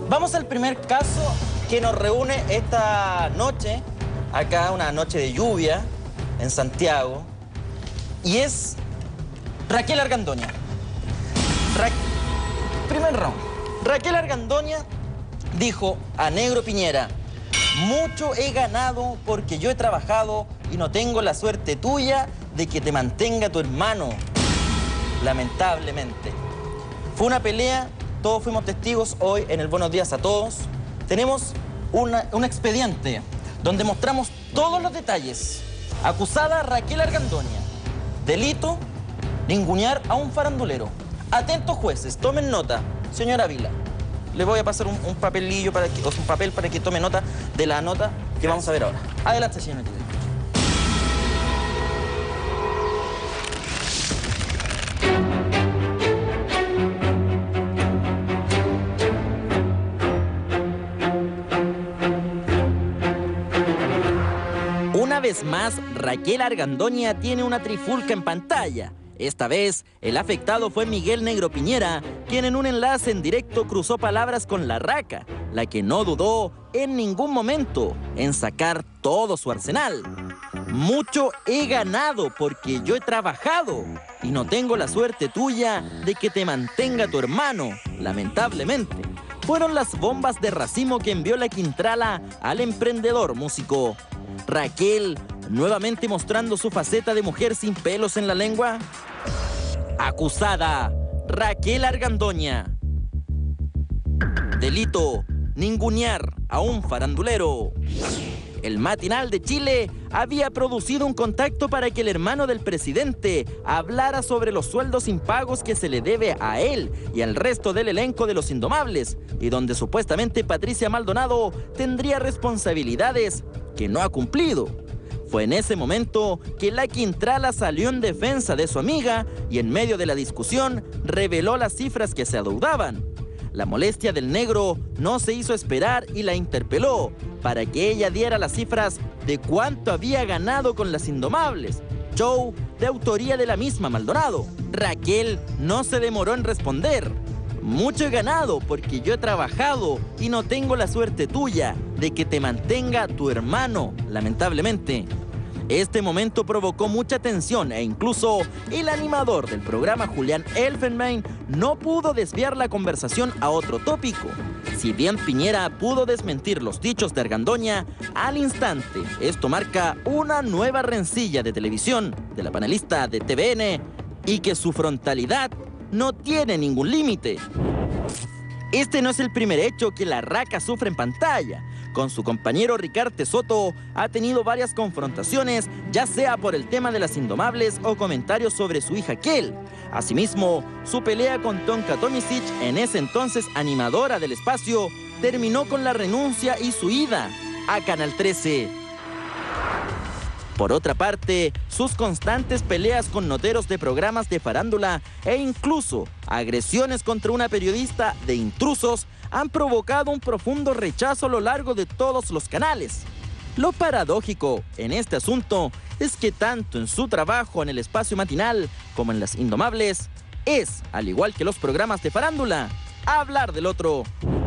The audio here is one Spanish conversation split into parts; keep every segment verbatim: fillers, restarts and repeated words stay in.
Vamos al primer caso que nos reúne esta noche, acá una noche de lluvia en Santiago, y es Raquel Argandoña. Ra... Primer round. Raquel Argandoña dijo a Negro Piñera: mucho he ganado porque yo he trabajado y no tengo la suerte tuya de que te mantenga tu hermano. Lamentablemente. Fue una pelea, todos fuimos testigos hoy en el Buenos Días a Todos. Tenemos una, un expediente donde mostramos todos los detalles. Acusada Raquel Argandoña. Delito, ningunear a un farandulero. Atentos jueces, tomen nota. Señora Vila, le voy a pasar un, un papelillo, para que, o un papel para que tome nota de la nota que vamos a ver ahora. Adelante, señora Vila. Una vez más, Raquel Argandoña tiene una trifulca en pantalla. Esta vez, el afectado fue Miguel Negro Piñera, quien en un enlace en directo cruzó palabras con la Raca, la que no dudó en ningún momento en sacar todo su arsenal. Mucho he ganado porque yo he trabajado y no tengo la suerte tuya de que te mantenga tu hermano, lamentablemente. Fueron las bombas de racimo que envió la Quintrala al emprendedor músico. Raquel, nuevamente mostrando su faceta de mujer sin pelos en la lengua. Acusada, Raquel Argandoña. Delito, ningunear a un farandulero. El Matinal de Chile había producido un contacto para que el hermano del presidente hablara sobre los sueldos impagos que se le debe a él y al resto del elenco de Los Indomables, y donde supuestamente Patricia Maldonado tendría responsabilidades que no ha cumplido. Fue en ese momento que la Quintrala salió en defensa de su amiga y en medio de la discusión reveló las cifras que se adeudaban. La molestia del negro no se hizo esperar y la interpeló para que ella diera las cifras de cuánto había ganado con Las Indomables, show de autoría de la misma Maldonado. Raquel no se demoró en responder. Mucho he ganado porque yo he trabajado y no tengo la suerte tuya de que te mantenga tu hermano, lamentablemente. Este momento provocó mucha tensión e incluso el animador del programa, Julián Elfenbein, no pudo desviar la conversación a otro tópico. Si bien Piñera pudo desmentir los dichos de Argandoña, al instante esto marca una nueva rencilla de televisión de la panelista de T V N y que su frontalidad no tiene ningún límite. Este no es el primer hecho que la Raca sufre en pantalla. Con su compañero Ricardo Soto ha tenido varias confrontaciones, ya sea por el tema de Las Indomables o comentarios sobre su hija Kel. Asimismo, su pelea con Tonka Tomisic, en ese entonces animadora del espacio, terminó con la renuncia y su ida a Canal trece. Por otra parte, sus constantes peleas con noteros de programas de farándula e incluso agresiones contra una periodista de intrusos han provocado un profundo rechazo a lo largo de todos los canales. Lo paradójico en este asunto es que tanto en su trabajo en el espacio matinal como en Las Indomables es, al igual que los programas de farándula, hablar del otro.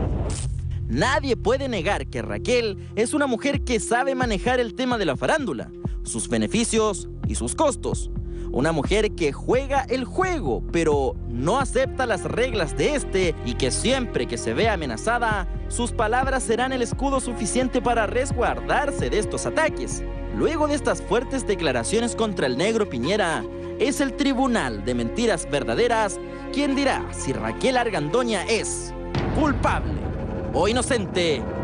Nadie puede negar que Raquel es una mujer que sabe manejar el tema de la farándula, sus beneficios y sus costos. Una mujer que juega el juego, pero no acepta las reglas de este y que siempre que se vea amenazada, sus palabras serán el escudo suficiente para resguardarse de estos ataques. Luego de estas fuertes declaraciones contra el negro Piñera, es el Tribunal de Mentiras Verdaderas quien dirá si Raquel Argandoña es culpable o inocente.